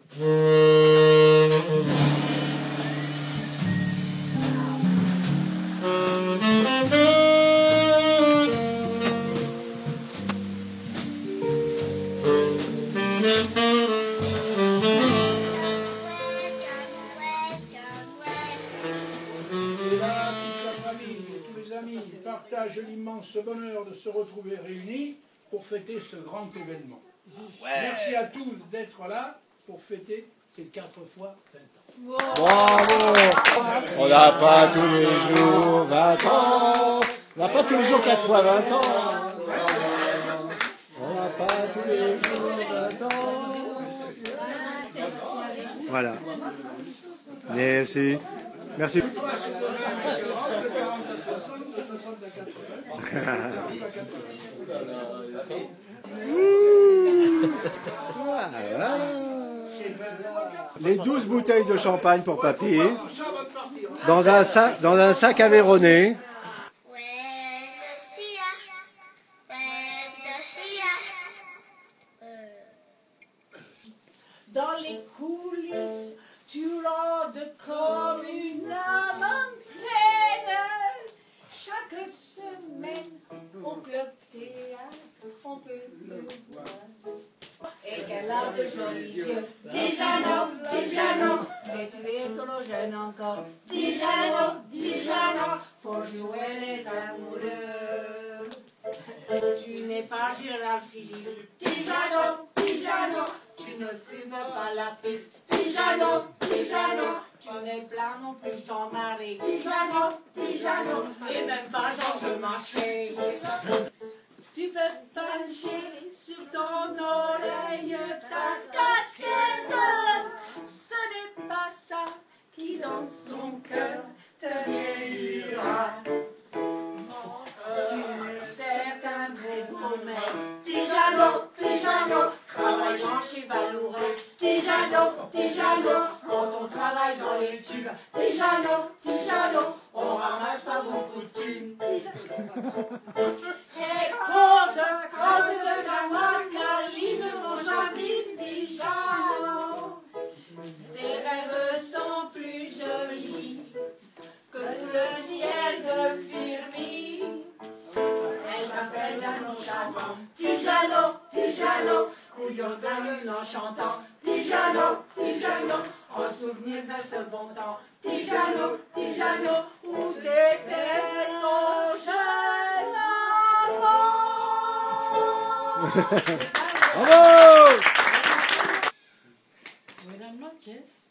Partage l'immense bonheur de se retrouver réunis pour fêter ce grand événement. Ouais. Merci à tous d'être là pour fêter ces 4 fois 20 ans. Bravo! On n'a pas tous les jours 20 ans. On n'a pas tous les jours 4 fois 20 ans. On n'a pas tous les jours 20 ans. Voilà. Merci. Merci. Les 12 bouteilles de champagne pour papy, dans un sac aveyronné. Dans les coulisses, tu rôdes comme une âme pleine. Chaque semaine, au club théâtre, on peut te voir. Et qu'elle a de jolis yeux. Déjà non, mais tu es trop jeune encore. Déjà non, faut jouer les amoureux. Tu n'es pas Gérard Philippe. Déjà non, tu ne fumes pas la pipe. Déjà non, tu n'es pas non plus Jean-Marie. Déjà non, et même pas Georges Marchais. Tu peux pencher sur ton oreille ta casquette. Ce n'est pas ça qui dans son cœur te vieillira. Tu es certain très beau mec. Déjà non, travaillant chez Valoureux. Déjà non, quand on travaille dans les tubes. Déjà non, on ramasse pas beaucoup de thunes. Et cause de ta voix câline, mon gentil déjà non. Tes rêves sont plus jolis que tout le ciel de Firmi. Elle t'appelle un nom charmant. Tijano, couillon de lune en chantant. Tijano, en souvenir de ce bon temps. Tijano, où t'étais son jeune amant. Bravo! Buenas noches.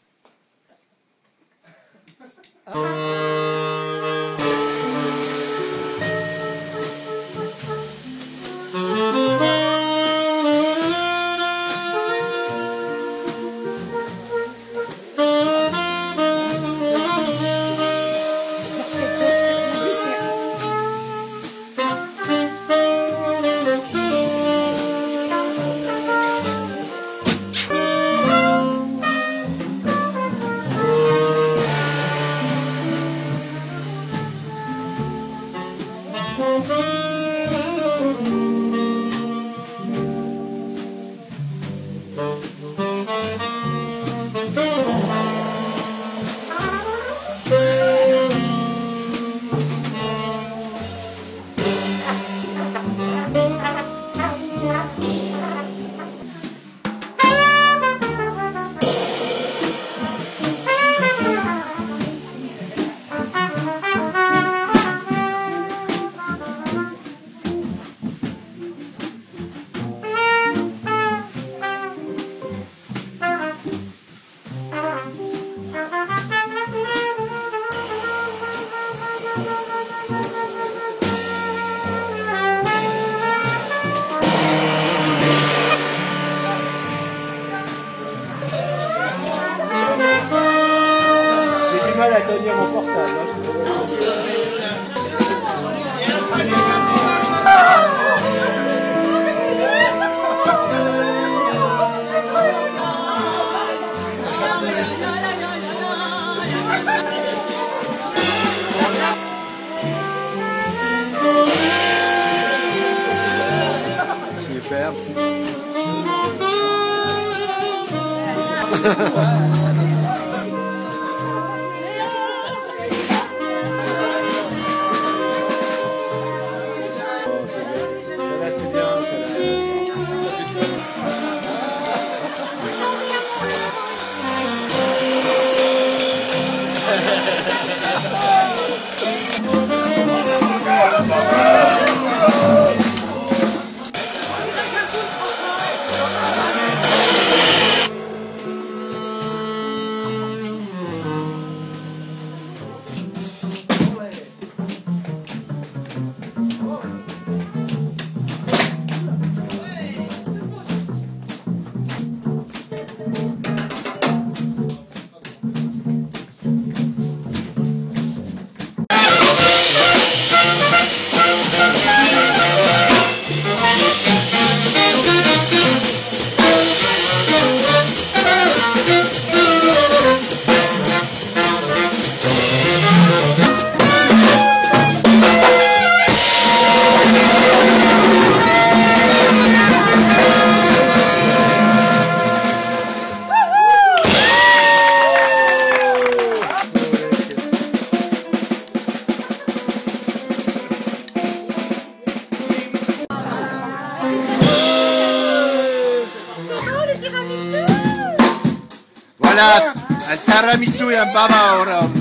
Mal à tenir mon portable. Super. Voilà, un tiramisu et un baba ora.